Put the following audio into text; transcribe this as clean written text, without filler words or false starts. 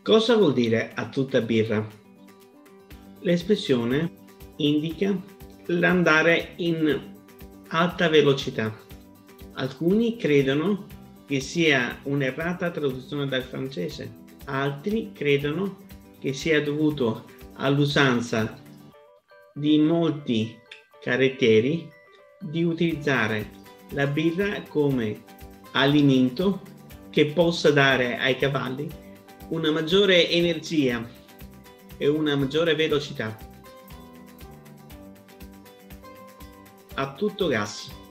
Cosa vuol dire a tutta birra? L'espressione indica l'andare in alta velocità. Alcuni credono che sia un'errata traduzione dal francese, altri credono che sia dovuto all'usanza di molti carrettieri di utilizzare la birra come alimento che possa dare ai cavalli una maggiore energia e una maggiore velocità. A tutto gas.